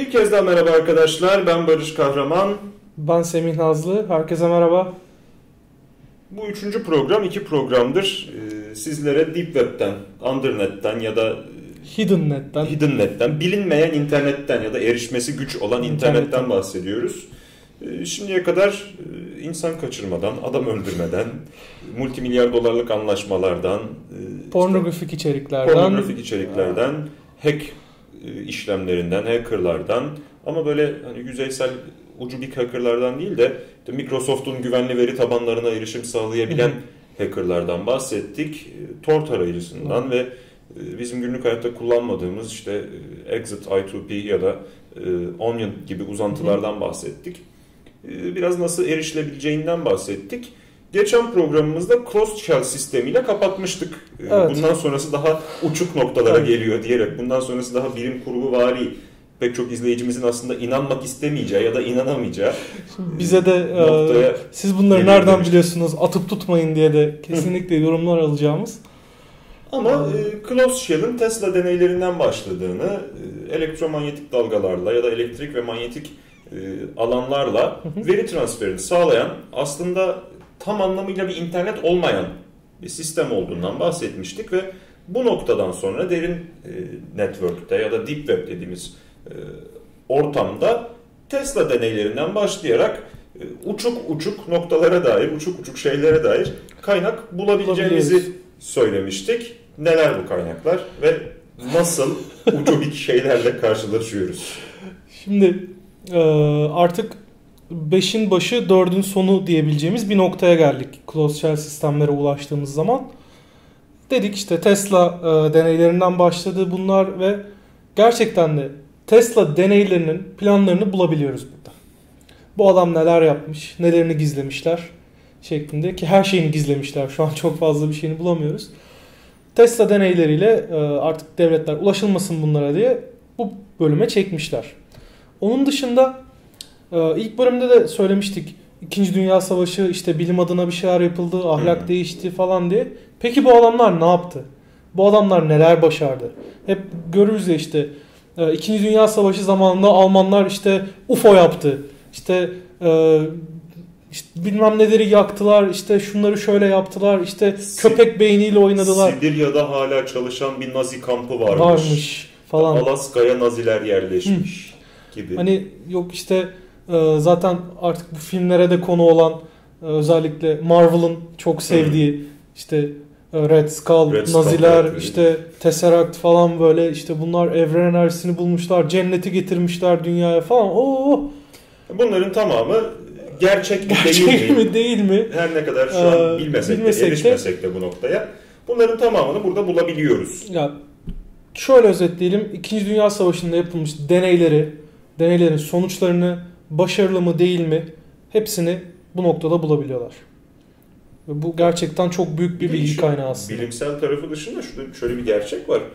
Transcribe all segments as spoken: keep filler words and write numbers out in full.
Bir kez daha merhaba arkadaşlar. Ben Barış Kahraman. Ben Semih Nazlı. Herkese merhaba. Bu üçüncü program, iki programdır. Ee, sizlere Deep Web'ten, Undernet'ten ya da Hidden Net'ten, Hidden Net'ten, bilinmeyen internetten ya da erişmesi güç olan internetten, internetten bahsediyoruz. Ee, şimdiye kadar e, insan kaçırmadan, adam öldürmeden, multimilyar dolarlık anlaşmalardan, e, pornografik işte, içeriklerden, pornografik içeriklerden, hack e, işlemlerinden, hackerlardan ama böyle hani yüzeysel ucubik hackerlardan değil de Microsoft'un güvenli veri tabanlarına erişim sağlayabilen hı hı. hackerlardan bahsettik. Tor tarayıcısından hı. ve bizim günlük hayatta kullanmadığımız işte Exit I two P ya da Onion gibi uzantılardan hı hı. bahsettik. Biraz nasıl erişilebileceğinden bahsettik. Geçen programımızda Closed Shell sistemiyle kapatmıştık. Evet. Bundan sonrası daha uçuk noktalara evet. geliyor diyerek, bundan sonrası daha bilim kurgu vari. Pek çok izleyicimizin aslında inanmak istemeyeceği ya da inanamayacağı bize de e, siz bunları nereden demiştim. biliyorsunuz atıp tutmayın diye de kesinlikle yorumlar alacağımız. Ama e, Closed Shell'in Tesla deneylerinden başladığını, e, elektromanyetik dalgalarla ya da elektrik ve manyetik e, alanlarla veri transferini sağlayan, aslında tam anlamıyla bir internet olmayan bir sistem olduğundan bahsetmiştik ve bu noktadan sonra derin e, network'te ya da deep web dediğimiz ortamda Tesla deneylerinden başlayarak uçuk uçuk noktalara dair, uçuk uçuk şeylere dair kaynak bulabileceğimizi söylemiştik. Neler bu kaynaklar ve nasıl ucubik şeylerle karşılaşıyoruz? Şimdi artık beşin başı dördün sonu diyebileceğimiz bir noktaya geldik. Closed Shell sistemlere ulaştığımız zaman. Dedik işte Tesla deneylerinden başladı bunlar ve gerçekten de Tesla deneylerinin planlarını bulabiliyoruz burada. Bu adam neler yapmış, nelerini gizlemişler şeklinde ki her şeyini gizlemişler. Şu an çok fazla bir şeyini bulamıyoruz. Tesla deneyleriyle artık devletler ulaşılmasın bunlara diye bu bölüme çekmişler. Onun dışında ilk bölümde de söylemiştik. İkinci Dünya Savaşı işte bilim adına bir şeyler yapıldı, ahlak hmm. değişti falan diye. Peki bu adamlar ne yaptı? Bu adamlar neler başardı? Hep görürüz ya işte İkinci Dünya Savaşı zamanında Almanlar işte U F O yaptı. İşte, e, işte bilmem neleri yaktılar. İşte şunları şöyle yaptılar. İşte köpek beyniyle oynadılar. Sibirya'da hala çalışan bir Nazi kampı varmış. Varmış falan. Alaska'ya Naziler yerleşmiş Hı. gibi. Hani yok işte e, zaten artık bu filmlere de konu olan e, özellikle Marvel'ın çok sevdiği Hı. işte Red Skull, Red Naziler, Skull, işte Tesseract falan böyle işte bunlar evren enerjisini bulmuşlar, cenneti getirmişler dünyaya falan. Oo. Bunların tamamı gerçek mi gerçek değil mi? mi değil mi? Her ne kadar şu an ee, bilmesek, bilmesek de, erişmesek de bu noktaya. Bunların tamamını burada bulabiliyoruz. Ya şöyle özetleyelim. İkinci Dünya Savaşı'nda yapılmış deneyleri, deneylerin sonuçlarını başarılı mı değil mi? Hepsini bu noktada bulabiliyorlar. Ve bu gerçekten çok büyük bir bilgi kaynağı aslında. Bilimsel tarafı dışında şöyle bir gerçek var.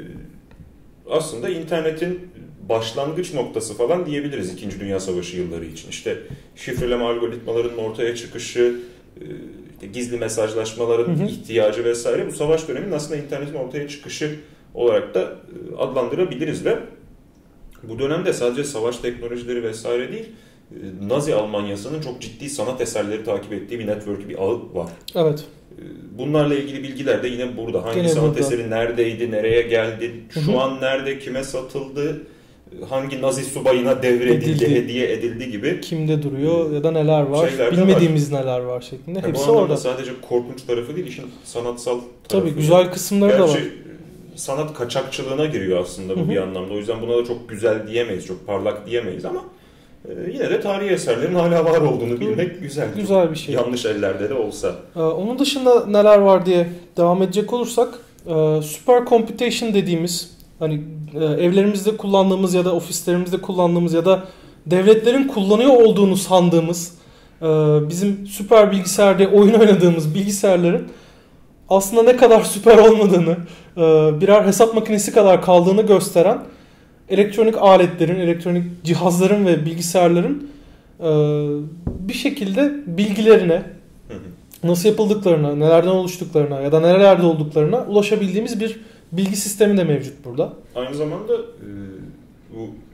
Aslında internetin başlangıç noktası falan diyebiliriz İkinci Dünya Savaşı yılları için. İşte şifreleme algoritmalarının ortaya çıkışı, gizli mesajlaşmaların hı hı. ihtiyacı vesaire bu savaş döneminin aslında internetin ortaya çıkışı olarak da adlandırabiliriz ve bu dönemde sadece savaş teknolojileri vesaire değil, Nazi Almanyası'nın çok ciddi sanat eserleri takip ettiği bir network, bir ağı var. Evet. Bunlarla ilgili bilgiler de yine burada. Hangi Gene sanat burada. eseri neredeydi, nereye geldi, şu Hı-hı. an nerede, kime satıldı, hangi Nazi subayına devredildi, edildi. hediye edildi gibi. Kimde duruyor ya da neler var, bilmediğimiz var. neler var şeklinde. Yani hepsi bu orada. Sadece korkunç tarafı değil, işin sanatsal tarafı. Tabii güzel kısımları Gerçi da var. sanat kaçakçılığına giriyor aslında bu Hı-hı. bir anlamda. O yüzden buna da çok güzel diyemeyiz, çok parlak diyemeyiz ama yine de tarihi eserlerin hala var olduğunu bilmek güzel. Güzel bir şey. Yanlış ellerde de olsa. Onun dışında neler var diye devam edecek olursak, super computation dediğimiz, hani evlerimizde kullandığımız ya da ofislerimizde kullandığımız ya da devletlerin kullanıyor olduğunu sandığımız, bizim süper bilgisayarda oyun oynadığımız bilgisayarların aslında ne kadar süper olmadığını, birer hesap makinesi kadar kaldığını gösteren elektronik aletlerin, elektronik cihazların ve bilgisayarların e, bir şekilde bilgilerine, hı hı. nasıl yapıldıklarına, nelerden oluştuklarına ya da nerelerde olduklarına ulaşabildiğimiz bir bilgi sistemi de mevcut burada. Aynı zamanda e, bu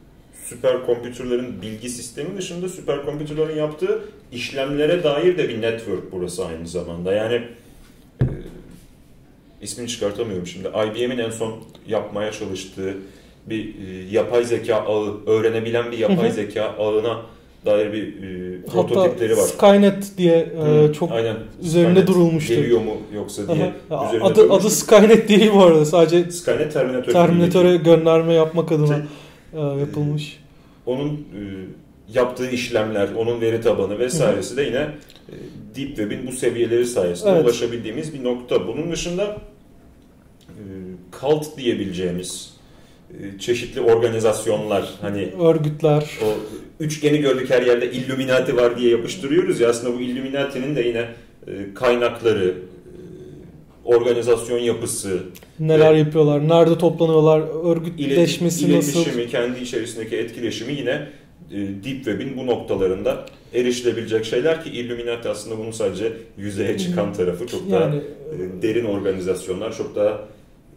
süperkompütürlerin bilgi sistemi dışında süperkompütürlerin yaptığı işlemlere dair de bir network burası aynı zamanda. Yani e, ismini çıkartamıyorum şimdi. I B M'in en son yapmaya çalıştığı bir e, yapay zeka ağı, öğrenebilen bir yapay zeka ağına dair bir e, prototipleri Hatta var. Skynet diye e, çok Aynen. üzerinde Skynet durulmuştu. Geliyor mu yoksa diye. Adı, adı Skynet değil bu arada. Sadece Skynet Terminator Terminator'a gönderme yapmak adına e, yapılmış. Onun e, yaptığı işlemler, onun veri tabanı vesairesi Hı. de yine e, Deep Web'in bu seviyeleri sayesinde evet. ulaşabildiğimiz bir nokta. Bunun dışında e, cult diyebileceğimiz e, çeşitli organizasyonlar, hani örgütler, o üçgeni gördük her yerde Illuminati var diye yapıştırıyoruz ya, aslında bu Illuminati'nin de yine e, kaynakları, e, organizasyon yapısı, neler yapıyorlar, nerede toplanıyorlar, örgütleşmesi ilet, nasıl, iletişimi, kendi içerisindeki etkileşimi yine e, Deep Web'in bu noktalarında erişilebilecek şeyler ki Illuminati aslında bunun sadece yüzeye çıkan tarafı, çok daha yani, e, derin organizasyonlar, çok daha e,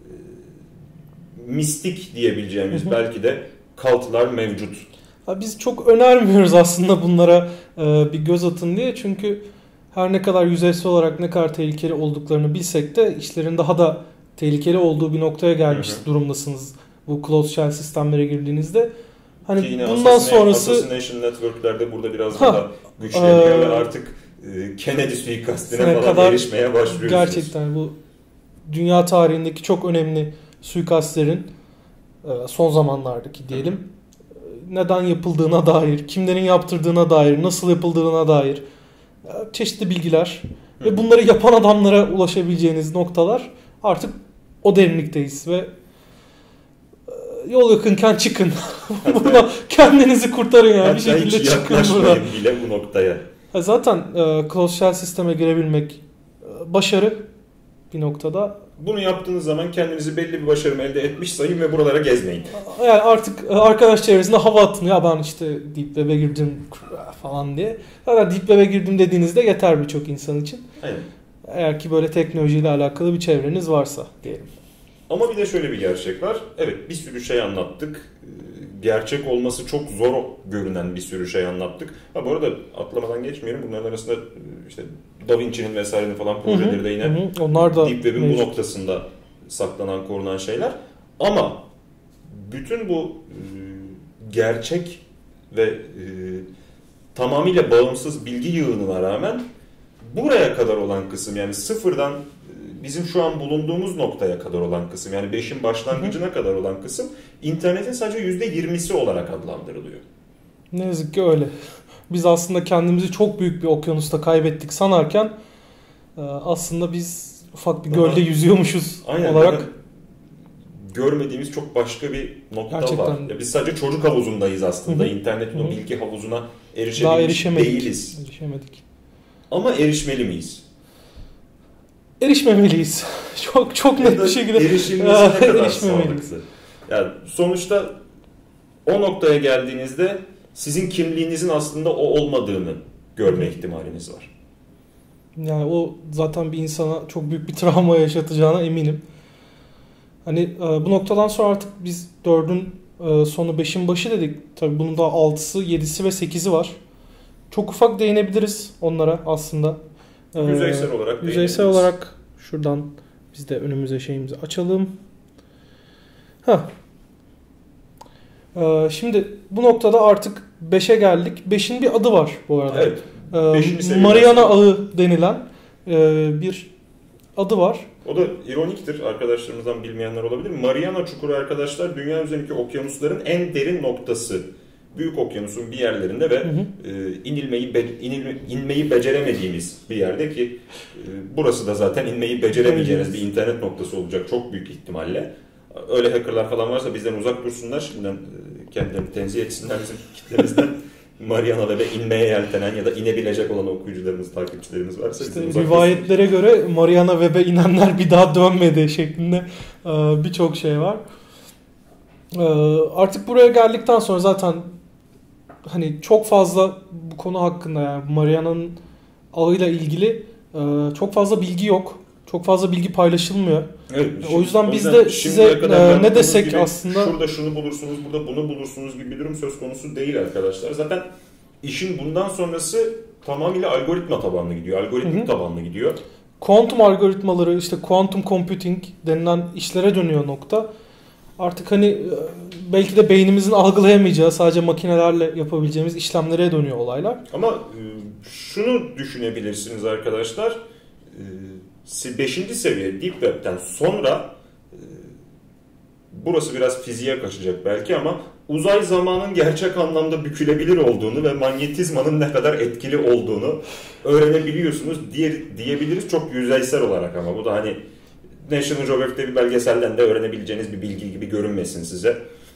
mistik diyebileceğimiz hı. belki de cultlar mevcut. Biz çok önermiyoruz aslında bunlara bir göz atın diye, çünkü her ne kadar yüzeysel olarak ne kadar tehlikeli olduklarını bilsek de işlerin daha da tehlikeli olduğu bir noktaya gelmiş hı hı. durumdasınız bu closed shell sistemlere girdiğinizde. Hani yine bundan sonrası Assassination Network'lerde burada biraz daha güçleniyor ve artık Kennedy suikastine falan erişmeye başlıyorsunuz. Gerçekten bu dünya tarihindeki çok önemli suikastlerin son zamanlardaki diyelim hı hı. neden yapıldığına dair, kimlerin yaptırdığına dair, nasıl yapıldığına dair çeşitli bilgiler Hı. ve bunları yapan adamlara ulaşabileceğiniz noktalar, artık o derinlikteyiz ve yol yakınken çıkın. Burada kendinizi kurtarın yani, bir şekilde çıkın buradan. Bile bu noktaya. Zaten e, closed shell sisteme girebilmek e, başarı bir noktada. Bunu yaptığınız zaman kendinizi belli bir başarım elde etmiş sayın ve buralara gezmeyin. Yani artık arkadaş çevresinde hava atın. Ya ben işte Deep Web'e girdim falan diye. Zaten Deep Web'e girdim dediğinizde yeter birçok insan için. Aynen. Eğer ki böyle teknolojiyle alakalı bir çevreniz varsa diyelim. Ama bir de şöyle bir gerçek var. Evet, bir sürü şey anlattık. Gerçek olması çok zor görünen bir sürü şey anlattık. Ha, bu arada atlamadan geçmeyelim. Bunların arasında işte Da Vinci'nin vesairenin falan projeleri hı hı, de yine hı. Onlar da Deep Web'in bu noktasında saklanan, korunan şeyler. Ama bütün bu e, gerçek ve e, tamamıyla bağımsız bilgi yığınına rağmen buraya kadar olan kısım, yani sıfırdan bizim şu an bulunduğumuz noktaya kadar olan kısım, yani beşin başlangıcına hı hı. kadar olan kısım internetin sadece yüzde yirmisi olarak adlandırılıyor. Ne yazık ki öyle. Biz aslında kendimizi çok büyük bir okyanusta kaybettik sanarken aslında biz ufak bir gölde yüzüyormuşuz aynen, olarak. Yani görmediğimiz çok başka bir nokta gerçekten var. Ya biz sadece çocuk havuzundayız aslında. Hı hı. İnternetin hı hı. o bilgi havuzuna erişebilmiş değiliz. Erişemedik. Ama erişmeli miyiz? Erişmemeliyiz. Çok çok net bir şekilde erişilmesi ne kadar sağlıklı. Yani sonuçta o noktaya geldiğinizde sizin kimliğinizin aslında o olmadığını görme ihtimaliniz var. Yani o zaten bir insana çok büyük bir travma yaşatacağına eminim. Hani bu noktadan sonra artık biz dördün sonu beşin başı dedik. Tabii bunun da altısı, yedisi ve sekizi var. Çok ufak değinebiliriz onlara aslında. Yüzeysel olarak Yüzeysel olarak şuradan biz de önümüze şeyimizi açalım. Ha. Ee, şimdi bu noktada artık beşe geldik. beşin bir adı var bu arada. Evet. Ee, Mariana Ağı denilen e, bir adı var. O da ironiktir. Arkadaşlarımızdan bilmeyenler olabilir. Mariana Çukuru arkadaşlar, dünya üzerindeki okyanusların en derin noktası. Büyük okyanusun bir yerlerinde ve hı hı. E, inilmeyi be, inil, inmeyi beceremediğimiz bir yerde ki e, burası da zaten inmeyi beceremeyeceğiniz bir internet noktası olacak çok büyük ihtimalle. Öyle hackerlar falan varsa bizden uzak dursunlar. Şimdiden e, kendilerini tenzih etsinler bizim kitlemizden. Mariana Web'e inmeye yeltenen ya da inebilecek olan okuyucularımız, takipçilerimiz varsa işte rivayetlere göre Mariana Web'e inenler bir daha dönmedi şeklinde e, birçok şey var. E, artık buraya geldikten sonra zaten hani çok fazla bu konu hakkında, yani Mariana'nın ağıyla ilgili e, çok fazla bilgi yok. Çok fazla bilgi paylaşılmıyor. Evet, şimdi, o yüzden biz de size e, ne desek gibi, aslında... Şurada şunu bulursunuz, burada bunu bulursunuz gibi bir durum söz konusu değil arkadaşlar. Zaten işin bundan sonrası tamamıyla algoritma tabanlı gidiyor. Algoritmik tabanlı gidiyor. Kuantum algoritmaları, işte quantum computing denilen işlere dönüyor nokta. Artık hani belki de beynimizin algılayamayacağı, sadece makinelerle yapabileceğimiz işlemlere dönüyor olaylar. Ama şunu düşünebilirsiniz arkadaşlar. beşinci seviye Deep Web'den sonra, burası biraz fiziğe kaçacak belki ama uzay zamanın gerçek anlamda bükülebilir olduğunu ve manyetizmanın ne kadar etkili olduğunu öğrenebiliyorsunuz diye, diyebiliriz çok yüzeysel olarak, ama bu da hani National Geographic'te bir belgeselden de öğrenebileceğiniz bir bilgi gibi görünmesin size.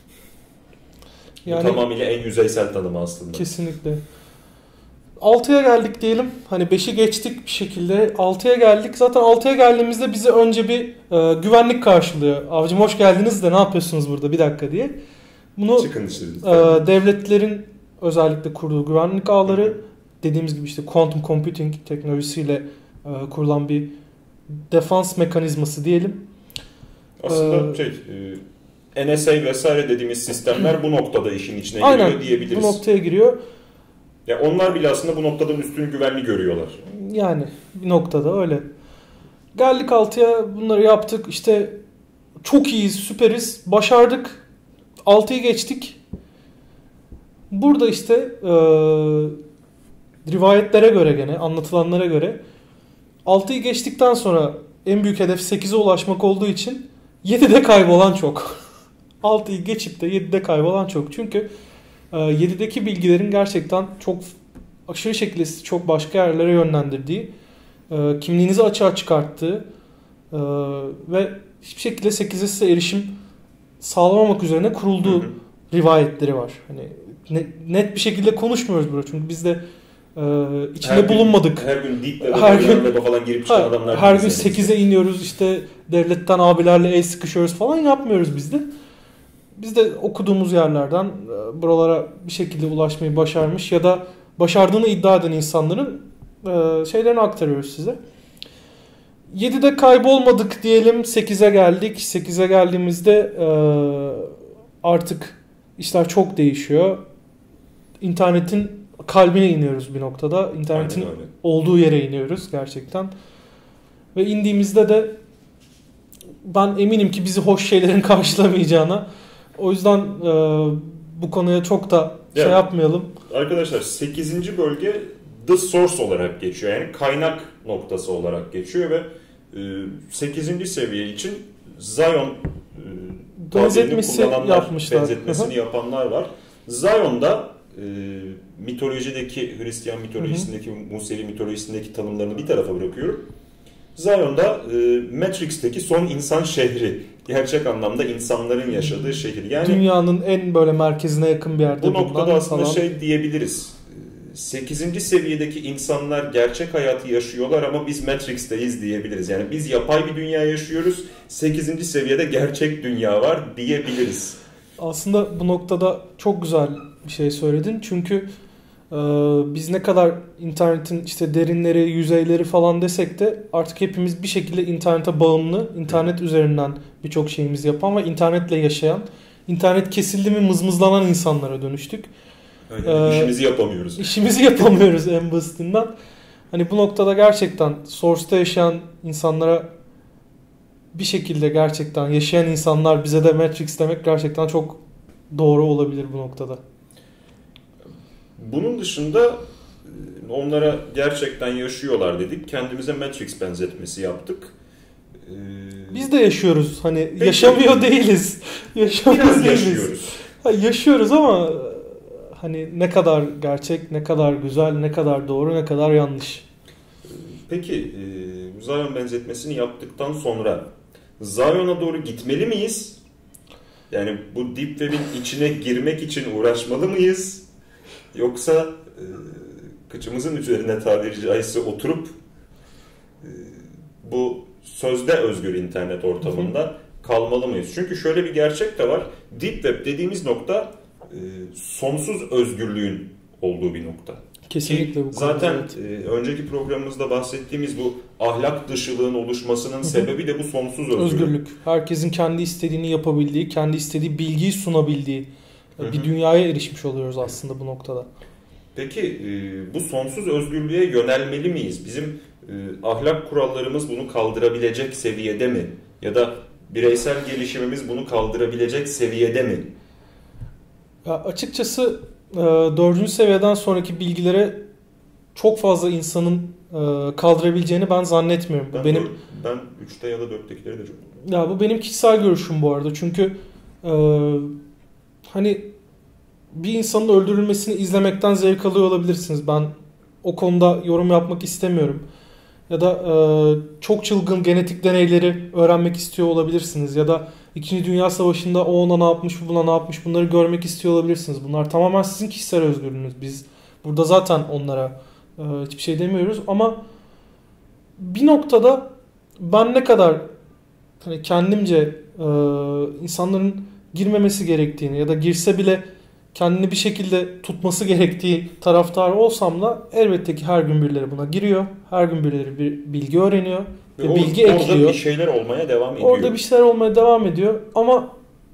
Yani, bu tamamıyla en yüzeysel tanımı aslında. Kesinlikle. altıya geldik diyelim. Hani beşi geçtik bir şekilde. altıya geldik. Zaten altıya geldiğimizde bizi önce bir e, güvenlik karşılıyor. Avcım hoş geldiniz de ne yapıyorsunuz burada bir dakika diye. Bunu Çıkın işte, e, devletlerin özellikle kurduğu güvenlik ağları, dediğimiz gibi işte quantum computing teknolojisiyle e, kurulan bir defans mekanizması diyelim. Aslında ee, şey, e, N S A vesaire dediğimiz sistemler bu noktada işin içine aynen, giriyor diyebiliriz. Bu noktaya giriyor. Ya onlar bile aslında bu noktadan üstün güvenli görüyorlar. Yani bir noktada öyle. Geldik altıya, bunları yaptık. İşte çok iyiyiz, süperiz, başardık. altıyı geçtik. Burada işte e, rivayetlere göre, gene anlatılanlara göre altıyı geçtikten sonra en büyük hedef sekize ulaşmak olduğu için yedide kaybolan çok. altıyı geçip de yedide kaybolan çok. Çünkü yedideki bilgilerin gerçekten çok aşırı şekilde çok başka yerlere yönlendirdiği, kimliğinizi açığa çıkarttığı ve hiçbir şekilde sekize size erişim sağlamamak üzerine kurulduğu hı hı. rivayetleri var. Hani net bir şekilde konuşmuyoruz burada çünkü biz de içinde her bulunmadık. Gün, her gün deep her gün falan girip çıkan adamlar. Her gün sekize iniyoruz, işte devletten abilerle el sıkışıyoruz falan yapmıyoruz biz de. Biz de okuduğumuz yerlerden buralara bir şekilde ulaşmayı başarmış ya da başardığını iddia eden insanların şeylerini aktarıyoruz size. yedide kaybolmadık diyelim, sekize geldik. sekize geldiğimizde artık işler çok değişiyor. İnternetin kalbine iniyoruz bir noktada. İnternetin olduğu yere iniyoruz gerçekten. Ve indiğimizde de ben eminim ki bizi hoş şeylerin karşılamayacağına. O yüzden e, bu konuya çok da şey yani, yapmayalım. Arkadaşlar sekizinci bölge the source olarak geçiyor. Yani kaynak noktası olarak geçiyor ve e, sekizinci seviye için Zion e, benzetmesi yapmışlar. Benzetmesini yapanlar var. Zion'da e, mitolojideki, Hristiyan mitolojisindeki, Musevi mitolojisindeki tanımlarını bir tarafa bırakıyorum. Zion'da e, Matrix'teki son insan şehri. Gerçek anlamda insanların yaşadığı şehir. Yani dünyanın en böyle merkezine yakın bir yerde. Bu noktada aslında falan şey diyebiliriz. sekizinci seviyedeki insanlar gerçek hayatı yaşıyorlar ama biz Matrix'teyiz diyebiliriz. Yani biz yapay bir dünya yaşıyoruz. sekizinci seviyede gerçek dünya var diyebiliriz. Aslında bu noktada çok güzel bir şey söyledin. Çünkü e, biz ne kadar internetin işte derinleri, yüzeyleri falan desek de artık hepimiz bir şekilde internete bağımlı, internet üzerinden birçok şeyimizi yapan ve internetle yaşayan, internet kesildi mi mızmızlanan insanlara dönüştük. Aynen, ee, işimizi yapamıyoruz. İşimizi yapamıyoruz en basitinden. Hani bu noktada gerçekten Source'ta yaşayan insanlara bir şekilde gerçekten yaşayan insanlar bize de Matrix demek gerçekten çok doğru olabilir bu noktada. Bunun dışında onlara gerçekten yaşıyorlar dedik. Kendimize Matrix benzetmesi yaptık. Ee, Biz de yaşıyoruz. Hani peki, yaşamıyor değiliz. Yaşamıyor biraz değiliz. yaşıyoruz. Ha, yaşıyoruz ama hani ne kadar gerçek, ne kadar güzel, ne kadar doğru, ne kadar yanlış. Peki e, Zion benzetmesini yaptıktan sonra Zion'a doğru gitmeli miyiz? Yani bu Deep Web'in içine girmek için uğraşmalı mıyız? Yoksa e, kıçımızın üzerine tabiri caizse oturup e, bu sözde özgür internet ortamında hı hı. kalmalı mıyız? Çünkü şöyle bir gerçek de var. Deep Web dediğimiz nokta e, sonsuz özgürlüğün olduğu bir nokta. Kesinlikle Ki bu zaten evet. e, önceki programımızda bahsettiğimiz bu ahlak dışılığın oluşmasının Hı-hı. sebebi de bu sonsuz özgürlük. Özgürlük. Herkesin kendi istediğini yapabildiği, kendi istediği bilgiyi sunabildiği Hı-hı. bir dünyaya erişmiş oluyoruz aslında bu noktada. Peki e, bu sonsuz özgürlüğe yönelmeli miyiz? Bizim e, ahlak kurallarımız bunu kaldırabilecek seviyede mi? Ya da bireysel gelişimimiz bunu kaldırabilecek seviyede mi? Ya açıkçası e, dördüncü seviyeden sonraki bilgilere çok fazla insanın e, kaldırabileceğini ben zannetmiyorum. Ben, benim dört, ben üçte ya da dörttekileri de çok... Ya bu benim kişisel görüşüm bu arada. Çünkü e, hani bir insanın öldürülmesini izlemekten zevk alıyor olabilirsiniz. Ben o konuda yorum yapmak istemiyorum. Ya da e, çok çılgın genetik deneyleri öğrenmek istiyor olabilirsiniz. Ya da İkinci Dünya Savaşı'nda o ona ne yapmış, bu buna ne yapmış, bunları görmek istiyor olabilirsiniz. Bunlar tamamen sizin kişisel özgürlüğünüz. Biz burada zaten onlara e, hiçbir şey demiyoruz. Ama bir noktada ben ne kadar hani kendimce e, insanların girmemesi gerektiğini ya da girse bile kendini bir şekilde tutması gerektiği taraftarı olsam da elbette ki her gün birileri buna giriyor. Her gün birileri bir bilgi öğreniyor ve, ve bilgi orada ekliyor. Orada bir şeyler olmaya devam ediyor. Orada bir şeyler olmaya devam ediyor ama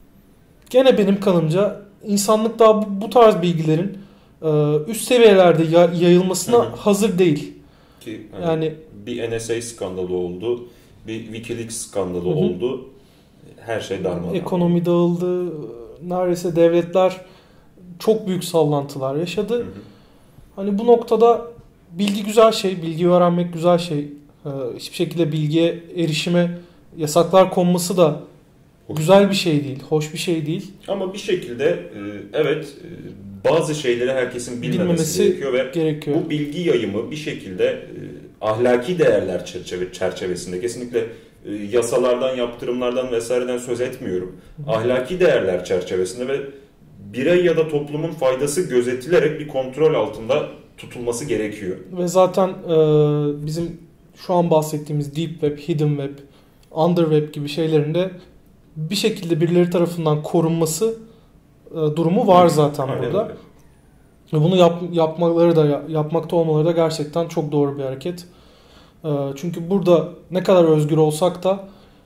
gene benim kanımca insanlık daha bu, bu tarz bilgilerin e, üst seviyelerde ya, yayılmasına hı hı. hazır değil. Ki hani yani bir N S A skandalı oldu, bir WikiLeaks skandalı hı hı. oldu. Her şey darmadağın. Ekonomi dağıldı. Neredeyse devletler çok büyük sallantılar yaşadı. Hı hı. Hani bu noktada bilgi güzel şey, bilgi öğrenmek güzel şey. Ee, hiçbir şekilde bilgiye erişime yasaklar konması da hoş güzel bir şey değil, hoş bir şey değil. Ama bir şekilde evet bazı şeyleri herkesin bilmemesi, bilmemesi gerekiyor ve gerekiyor. Bu bilgi yayımı bir şekilde ahlaki değerler çerçeve, çerçevesinde kesinlikle yasalardan, yaptırımlardan vesaireden söz etmiyorum. Hı. Ahlaki değerler çerçevesinde ve birey ya da toplumun faydası gözetilerek bir kontrol altında tutulması gerekiyor. Ve zaten e, bizim şu an bahsettiğimiz deep web, hidden web, underweb gibi şeylerinde bir şekilde birileri tarafından korunması e, durumu var zaten Aynen burada. Öyle. Ve bunu yap, yapmaları da yapmakta olmaları da gerçekten çok doğru bir hareket. E, çünkü burada ne kadar özgür olsak da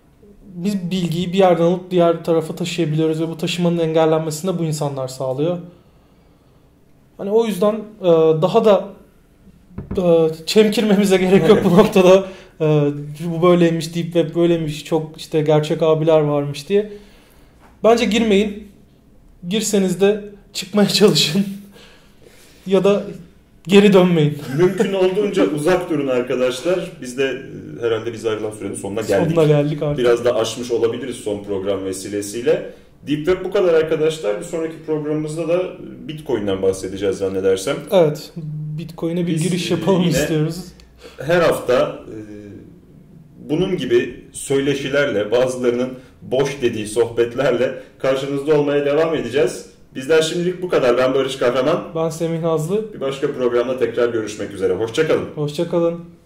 biz bilgiyi bir yerden alıp diğer tarafa taşıyabiliyoruz ve bu taşımanın engellenmesini de bu insanlar sağlıyor. Hani o yüzden e, daha da e, çemkirmemize gerek yok bu noktada. E, bu böyleymiş, deep web böyleymiş, çok işte gerçek abiler varmış diye. Bence girmeyin. Girseniz de çıkmaya çalışın. Ya da geri dönmeyin. Mümkün olduğunca uzak durun arkadaşlar. Biz de herhalde biz ayrılan sürenin sonuna geldik. Sonuna geldik artık. Biraz da aşmış olabiliriz son program vesilesiyle. Deep Web bu kadar arkadaşlar. Bir sonraki programımızda da Bitcoin'den bahsedeceğiz zannedersem. Evet. Bitcoin'e bir biz giriş yapalım istiyoruz. Her hafta e, bunun gibi söyleşilerle, bazılarının boş dediği sohbetlerle karşınızda olmaya devam edeceğiz. Bizden şimdilik bu kadar. Ben Barış Kahraman. Ben Semih Nazlı. Bir başka programda tekrar görüşmek üzere. Hoşça kalın. Hoşça kalın.